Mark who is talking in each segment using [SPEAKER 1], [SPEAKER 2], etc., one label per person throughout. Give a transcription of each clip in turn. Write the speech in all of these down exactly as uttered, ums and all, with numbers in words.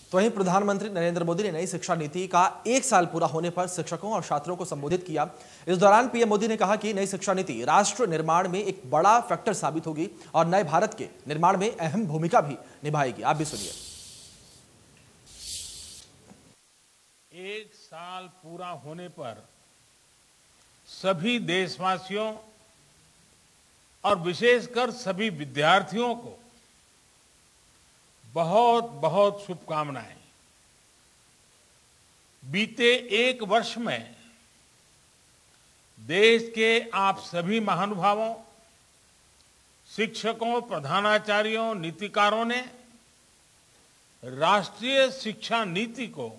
[SPEAKER 1] तो वहीं प्रधानमंत्री नरेंद्र मोदी ने नई शिक्षा नीति का एक साल पूरा होने पर शिक्षकों और छात्रों को संबोधित किया। इस दौरान पीएम मोदी ने कहा कि नई शिक्षा नीति राष्ट्र निर्माण में एक बड़ा फैक्टर साबित होगी और नए भारत के निर्माण में अहम भूमिका भी निभाएगी। आप भी सुनिए।
[SPEAKER 2] एक साल पूरा होने पर सभी देशवासियों और विशेषकर सभी विद्यार्थियों को बहुत बहुत शुभकामनाएं। बीते एक वर्ष में देश के आप सभी महानुभावों, शिक्षकों, प्रधानाचार्यों, नीतिकारों ने राष्ट्रीय शिक्षा नीति को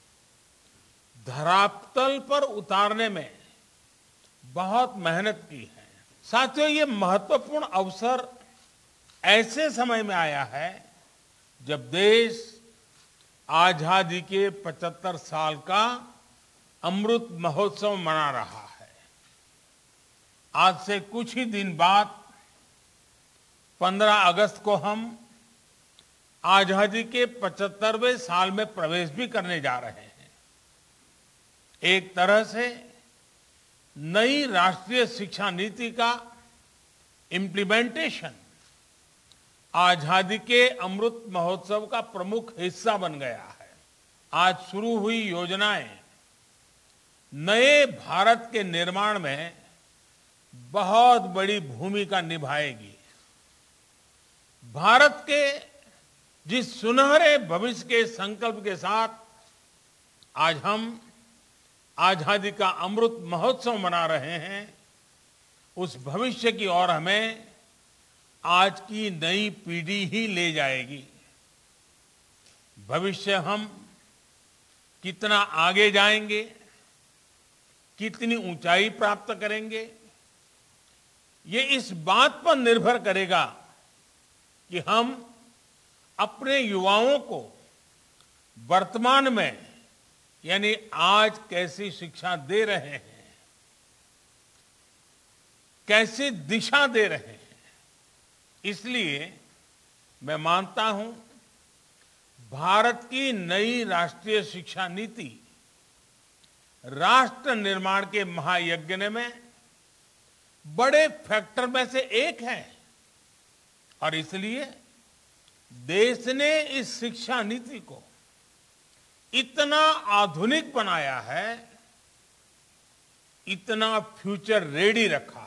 [SPEAKER 2] धरातल पर उतारने में बहुत मेहनत की है। साथियों, ये महत्वपूर्ण अवसर ऐसे समय में आया है जब देश आजादी के पचहत्तर साल का अमृत महोत्सव मना रहा है। आज से कुछ ही दिन बाद पंद्रह अगस्त को हम आजादी के पचहत्तरवें साल में प्रवेश भी करने जा रहे हैं। एक तरह से नई राष्ट्रीय शिक्षा नीति का इम्प्लीमेंटेशन आजादी के अमृत महोत्सव का प्रमुख हिस्सा बन गया है। आज शुरू हुई योजनाएं नए भारत के निर्माण में बहुत बड़ी भूमिका निभाएगी। भारत के जिस सुनहरे भविष्य के संकल्प के साथ आज हम आजादी का अमृत महोत्सव मना रहे हैं, उस भविष्य की ओर हमें आज की नई पीढ़ी ही ले जाएगी। भविष्य हम कितना आगे जाएंगे, कितनी ऊंचाई प्राप्त करेंगे, ये इस बात पर निर्भर करेगा कि हम अपने युवाओं को वर्तमान में यानी आज कैसी शिक्षा दे रहे हैं, कैसी दिशा दे रहे हैं। इसलिए मैं मानता हूं भारत की नई राष्ट्रीय शिक्षा नीति राष्ट्र निर्माण के महायज्ञ में बड़े फैक्टर में से एक है और इसलिए देश ने इस शिक्षा नीति को इतना आधुनिक बनाया है, इतना फ्यूचर रेडी रखा है।